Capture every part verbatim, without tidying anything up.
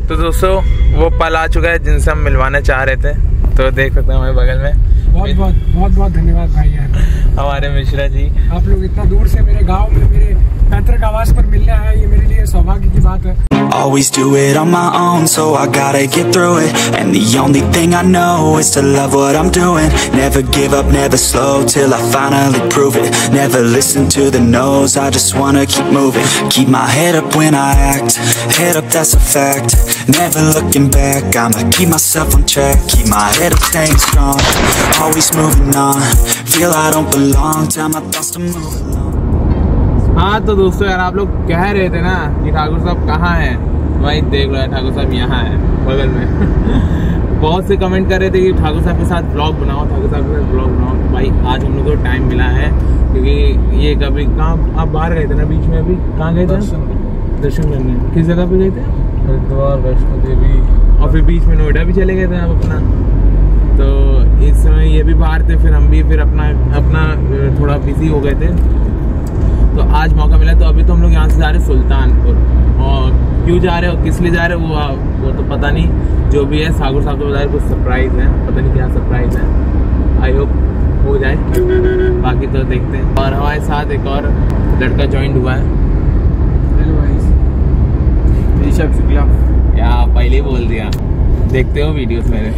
तो दोस्तों वो पल आ चुका है जिनसे हम मिलवाना चाह रहे थे। तो देख सकते हैं हमारे बगल में। बहुत बहुत बहुत बहुत धन्यवाद भाई यार, हमारे मिश्रा जी। आप लोग इतना दूर से मेरे गांव में मेरे पैतृक आवास पर मिलने आए, ये मेरे लिए सौभाग्य की बात है। Always do it on my own, so I gotta get through it. And the only thing I know is to love what I'm doing. Never give up, never slow, till I finally prove it. Never listen to the no's, I just wanna keep moving. Keep my head up when I act, head up, that's a fact. Never looking back, I'ma keep myself on track. Keep my head up, staying strong, always moving on. Feel I don't belong, tell my thoughts to move along. हाँ तो दोस्तों यार, आप लोग कह रहे थे ना कि ठाकुर साहब कहाँ हैं, भाई देख लो ठाकुर साहब यहाँ है बगल में। बहुत से कमेंट कर रहे थे कि ठाकुर साहब के साथ ब्लॉग बनाओ, ठाकुर साहब के साथ ब्लॉग बनाओ। भाई आज हम लोग को टाइम मिला है, क्योंकि ये कभी कहाँ आप बाहर गए थे ना बीच में, अभी कहाँ गए थे दर्शन करने? किस जगह पे गए थे? हरिद्वार, वैष्णो देवी, और फिर बीच में नोएडा भी चले गए थे आप अपना। तो इस समय ये भी बाहर थे, फिर हम भी फिर अपना अपना थोड़ा बिजी हो गए थे। तो आज मौका मिला, तो अभी तो हम लोग यहाँ से जा रहे हैं सुल्तानपुर। और क्यों जा रहे हो, किस लिए जा रहे हो, वो वो तो पता नहीं। जो भी है ठाकुर साहब तो बता रहे कुछ सरप्राइज है, पता नहीं क्या सरप्राइज है। आई होप हो जाए, बाकी तो देखते हैं। और हमारे साथ एक और लड़का ज्वाइन हुआ है। Hello guys, Rishabh Shukla. क्या पहले ही बोल दिया, देखते हो वीडियोस मेरे?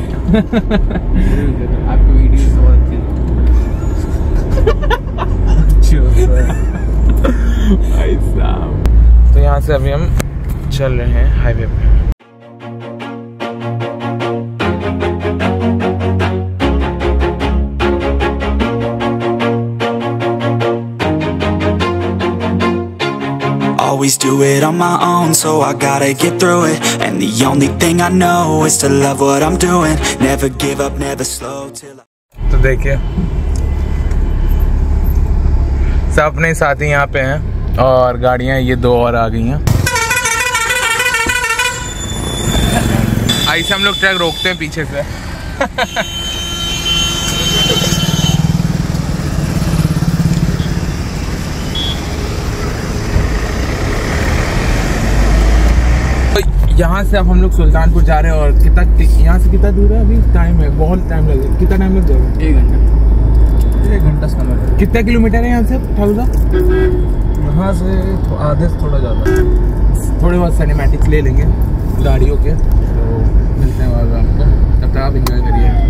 आपकी वीडियोस बहुत भाई साहब। तो यहाँ से अभी हम चल रहे हैं हाईवे पे। Always do it on my own, so I gotta get through it. And the only thing I know is to love what I'm doing. Never give up, never slow till I... तो देखिए सब अपने साथी यहाँ पे हैं, और गाड़ियाँ ये दो और आ गई हैं। ऐसे हम लोग ट्रक रोकते हैं पीछे से। यहाँ से अब हम लोग सुल्तानपुर जा रहे हैं। और कितना यहाँ से कितना दूर है? अभी टाइम है, बहुत टाइम लगेगा। कितना टाइम लग जाएगा? एक घंटा एक घंटा समय। कितना किलोमीटर है यहाँ से ठाकुर साहब? यहाँ से आधे से थोड़ा ज़्यादा। थोड़े बहुत सिनेमैटिक्स ले लेंगे गाड़ियों के, तो मिलते हैं वहाँ आपको। तब तक आप इंजॉय करिए।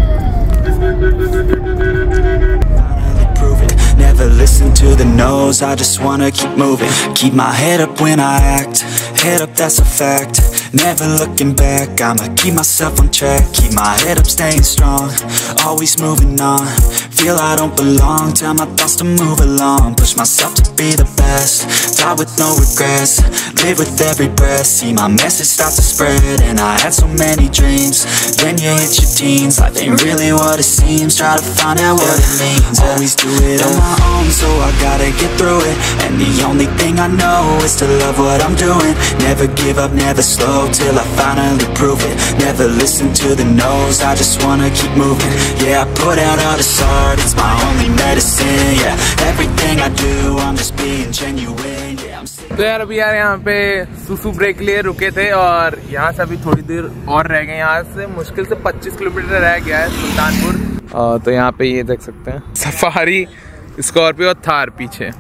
Never listen to the no's, I just wanna keep moving. Keep my head up when I act, head up, that's a fact. Never looking back, I'ma keep myself on track. Keep my head up, staying strong, always moving on. Feel I don't belong, tell my thoughts to move along. Push myself to be the best, die with no regrets. Live with every breath, see my message start to spread. And I had so many dreams, then you hit your teens. Life ain't really what it seems, try to find out what it means. Always do it on my own, so I gotta get through it. And the only thing I know is to love what I'm doing. Never give up, never slow, till I finally prove it. Never listen to the no's, I just wanna keep moving. Yeah, I put out all this art, it's my only medicine. Yeah, everything I do, I'm just being genuine. Yeah, I'm sick. तो यार अभी यार यहाँ पे सुसु break लिए रुके थे, और यहाँ से अभी थोड़ी देर और रह गए। यहाँ से मुश्किल से पच्चीस किलोमीटर रह गया है सुल्तानपुर। तो यहाँ पे ये देख सकते हैं सफारी स्कॉर्पियो थार पीछे।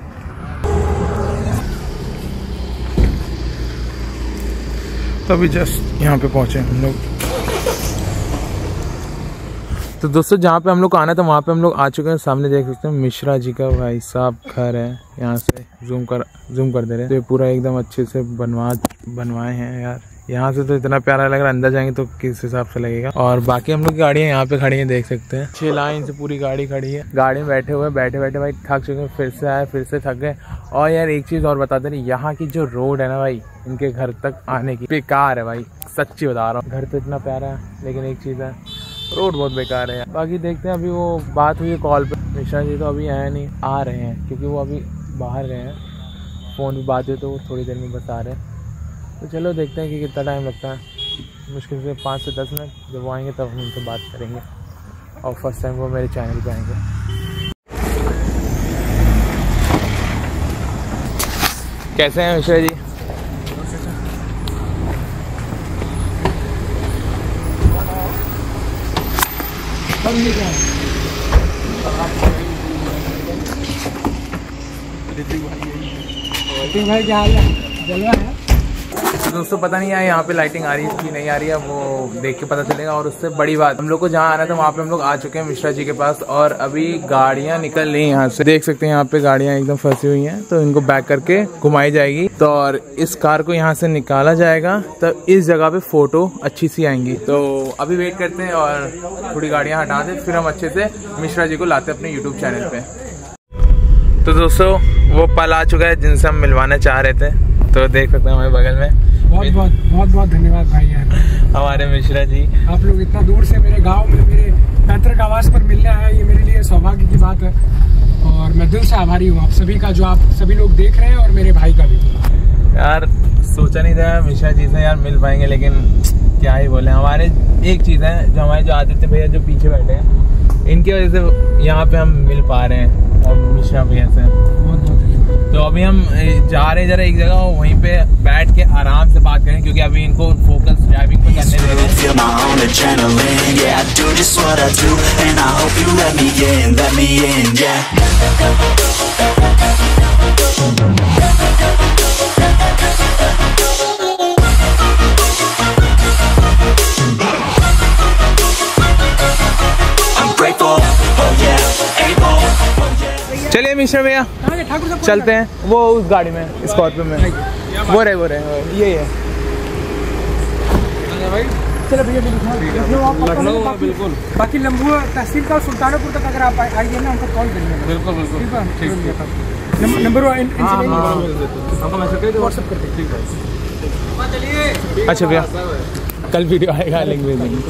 तो अभी जस्ट यहाँ पे पहुँचे हम लोग। तो दोस्तों जहाँ पे हम लोग को आना था वहाँ पे हम लोग आ चुके हैं। सामने देख सकते हैं मिश्रा जी का भाई साहब घर है। यहाँ से जूम कर जूम कर दे रहे हैं। तो ये पूरा एकदम अच्छे से बनवा बनवाए हैं यार। यहाँ से तो इतना प्यारा लग रहा है, अंदर जाएंगे तो किस हिसाब से लगेगा। और बाकी हम लोग की गाड़ियाँ यहाँ पे खड़ी हैं, देख सकते हैं। छह लाइन से पूरी गाड़ी खड़ी है। गाड़ी में बैठे हुए बैठे बैठे भाई थक चुके हैं, फिर से आए फिर से थक गए। और यार एक चीज़ और बता दे रही, यहाँ की जो रोड है ना भाई, इनके घर तक आने की बेकार है भाई, सच्ची बता रहा हूँ। घर तो इतना प्यारा है लेकिन एक चीज़ है, रोड बहुत बेकार है। बाकी देखते हैं, अभी वो बात हुई है कॉल पे, मिश्रा जी तो अभी आए नहीं, आ रहे हैं क्योंकि वो अभी बाहर गए हैं। फ़ोन भी बात हुई तो वो थोड़ी देर में बस आ रहे हैं। तो चलो देखते हैं कि कितना टाइम लगता है। मुश्किल से पाँच से दस मिनट। जब वो आएंगे तब हम उनसे बात करेंगे। और फर्स्ट टाइम वो मेरे चैनल पे आएंगे। कैसे हैं मिश्रा जी? ऋतिक भाई क्या हाल है? जलवा है। तो दोस्तों पता नहीं है यहाँ पे लाइटिंग आ रही है कि नहीं आ रही है, वो देख के पता चलेगा। और उससे बड़ी बात, हम लोग को जहाँ आना था वहाँ पे हम लोग आ चुके हैं मिश्रा जी के पास, और अभी गाड़ियाँ निकल रही हैं यहाँ से। देख सकते हैं यहाँ पे गाड़ियाँ एकदम फंसी हुई हैं, तो इनको बैक करके घुमाई जाएगी। तो और इस कार को यहाँ से निकाला जाएगा, तब इस जगह पे फोटो अच्छी सी आएंगी। तो अभी वेट करते हैं और थोड़ी गाड़ियाँ हटा दें, फिर हम अच्छे से मिश्रा जी को लाते हैं अपने यूट्यूब चैनल पे। तो दोस्तों वो पल आ चुका है जिनसे हम मिलवाना चाह रहे थे, तो देख सकते हैं हमारे बगल में। बहुत बहुत बहुत बहुत धन्यवाद भाई यार, हमारे मिश्रा जी। आप लोग इतना दूर से मेरे गांव में मेरे पैतृक आवास पर मिलने आए, ये मेरे लिए सौभाग्य की बात है। और मैं दिल से आभारी हूँ आप सभी का, जो आप सभी लोग देख रहे हैं, और मेरे भाई का भी। यार सोचा नहीं था मिश्रा जी से यार मिल पाएंगे, लेकिन क्या ही बोले। हमारे एक चीज़ है, जो हमारे जो आदित्य भैया जो पीछे बैठे हैं, इनकी वजह से यहाँ पे हम मिल पा रहे हैं, और मिश्रा भैया से बहुत बहुत। तो अभी हम जा रहे हैं जरा एक जगह, वहीं पे बैठ के आराम से बात करें, क्योंकि अभी इनको फोकस ड्राइविंग पे करने दे रहे चलिए मिश्रा भैया चलते हैं, वो उस गाड़ी में, स्कॉर्पियो में, वो रहे वो रहे ये है। चलो भैया लखनऊ बिल्कुल। बाकी लम्बू तहसील का सुल्तानपुर तक अगर आप आइए ना, हमको कॉल करिए। बिल्कुल बिल्कुल। नंबर व्हाट्सएप करते। ठीक है। अच्छा भैया कल वीडियो आएगा, लिंक भेज देंगे।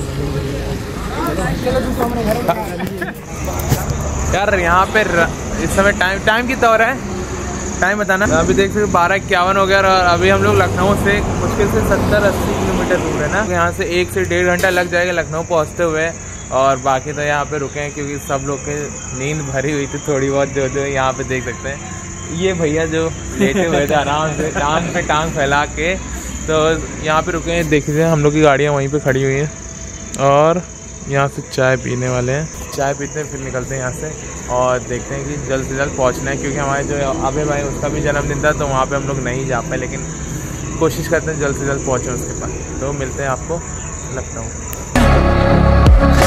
यार यहाँ पे इस समय टाइम टाइम कितना हो रहा है, टाइम बताना। अभी देख सकते बारह इक्यावन हो गया, और अभी हम लोग लखनऊ से मुश्किल से सत्तर अस्सी किलोमीटर दूर है ना। यहाँ से एक से डेढ़ घंटा लग जाएगा लखनऊ पहुँचते हुए। और बाकी तो यहाँ पे रुके हैं क्योंकि सब लोग के नींद भरी हुई थी थोड़ी बहुत, जो जो यहाँ पे देख सकते हैं। ये भैया जो लेटे हुए थे आराम से टांग पे टांग फैला के, तो यहाँ पे रुके हैं। देखिए हम लोग की गाड़ियाँ वहीं पे खड़ी हुई हैं, और यहाँ से चाय पीने वाले हैं। चाय पीते हैं फिर निकलते हैं यहाँ से, और देखते हैं कि जल्द से जल्द पहुँचना है, क्योंकि हमारे जो अभय भाई उसका भी जन्मदिन था, तो वहाँ पे हम लोग नहीं जा पाए, लेकिन कोशिश करते हैं जल्द से जल्द पहुँचें उसके पास। तो मिलते हैं आपको लखनऊ।